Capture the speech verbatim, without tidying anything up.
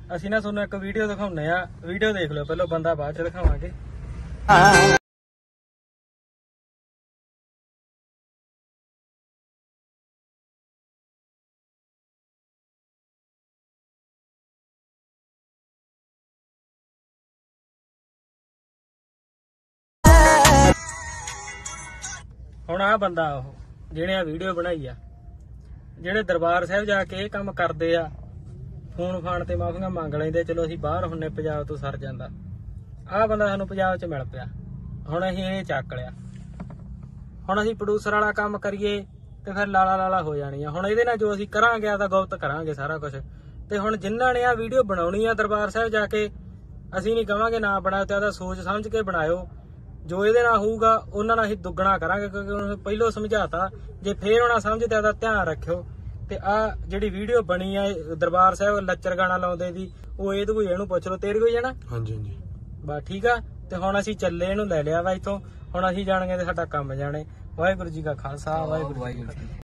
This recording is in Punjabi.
ਅਸੀਂ ਨਾ ਤੁਹਾਨੂੰ ਇੱਕ ਵੀਡੀਓ ਦਿਖਾਉਂਦੇ ਆ, ਵੀਡੀਓ ਦੇਖ ਲਿਓ ਪਹਿਲਾਂ, ਬੰਦਾ ਬਾਅਦ ਚ ਦਿਖਾਵਾਂਗੇ। ਹੁਣ ਆ ਬੰਦਾ ਉਹ ਜਿਹਨੇ ਆ ਵੀਡੀਓ ਬਣਾਈ ਆ, ਜਿਹੜੇ ਦਰਬਾਰ ਸਾਹਿਬ ਜਾ ਕੇ ਇਹ ਕੰਮ ਕਰਦੇ ਆ, ਫੋਨ ਫਾਨ ਤੇ ਮਾਫੀਆਂ ਮੰਗ ਲੈਂਦੇ, ਚਲੋ ਅਸੀਂ ਬਾਹਰ ਹੁੰਨੇ, ਪੰਜਾਬ ਤੋਂ ਸਰ ਜਾਂਦਾ। ਆਹ ਬੰਦਾ ਸਾਨੂੰ ਪੰਜਾਬ ਚ ਮਿਲ ਪਿਆ, ਹੁਣ ਅਸੀਂ ਇਹ ਚੱਕ ਲਿਆ। ਹੁਣ ਅਸੀਂ ਪ੍ਰੋਡਿਊਸਰ ਵਾਲਾ ਕੰਮ ਕਰੀਏ ਤੇ ਫਿਰ ਲਾਲਾ ਲਾਲਾ ਹੋ ਜਾਣੀ ਆ। ਹੁਣ ਇਹਦੇ ਨਾਲ ਜੋ ਅਸੀਂ ਕਰਾਂਗੇ ਤਾਂ ਗਲਤ ਕਰਾਂਗੇ ਸਾਰਾ ਕੁਝ। ਤੇ ਹੁਣ ਜਿਨ੍ਹਾਂ ਨੇ ਆ ਵੀਡੀਓ ਬਣਾਉਣੀ ਆ ਦਰਬਾਰ ਸਾਹਿਬ ਜਾ ਕੇ, ਅਸੀਂ ਨਹੀਂ ਕਵਾਂਗੇ ਨਾ ਬਣਾਓ, ਤੇ ਆਦਾ ਸੋਚ ਸਮਝ ਕੇ ਬਣਾਇਓ। ਜੋ ਇਹਦੇ ਨਾਲ ਹੋਊਗਾ ਉਹਨਾਂ ਨਾਲ ਅਸੀਂ ਦੁੱਗਣਾ ਕਰਾਂਗੇ, ਕਿਉਂਕਿ ਉਹਨੂੰ ਪਹਿਲੋਂ ਸਮਝਾਤਾ। ਜੇ ਫੇਰ ਉਹਨਾਂ ਸਮਝਦੇ ਆਦਾ ਧਿਆਨ ਰੱਖਿਓ। ਤੇ ਆ ਜਿਹੜੀ ਵੀਡੀਓ ਬਣੀ ਆ ਦਰਬਾਰ ਸਾਹਿਬ ਲੱਚਰ ਗਾਣਾ ਲਾਉਂਦੇ ਦੀ, ਉਹ ਇਹਦੇ ਕੋਈ ਇਹਨੂੰ ਪੁੱਛ ਲਓ, ਤੇਰੇ ਕੋਈ ਜਾਣਾ? ਹਾਂਜੀ ਹਾਂਜੀ ਬਸ ਠੀਕ ਆ। ਤੇ ਹੁਣ ਅਸੀਂ ਚੱਲੇ, ਇਹਨੂੰ ਲੈ ਲਿਆ ਵਾ ਇੱਥੋਂ, ਹੁਣ ਅਸੀਂ ਜਾਣਗੇ ਤੇ ਸਾਡਾ ਕੰਮ ਜਾਣੇ। ਵਾਹਿਗੁਰੂ ਜੀ ਕਾ ਖਾਲਸਾ, ਵਾਹਿਗੁਰੂ ਜੀ ਕੀ ਫਤਿਹ।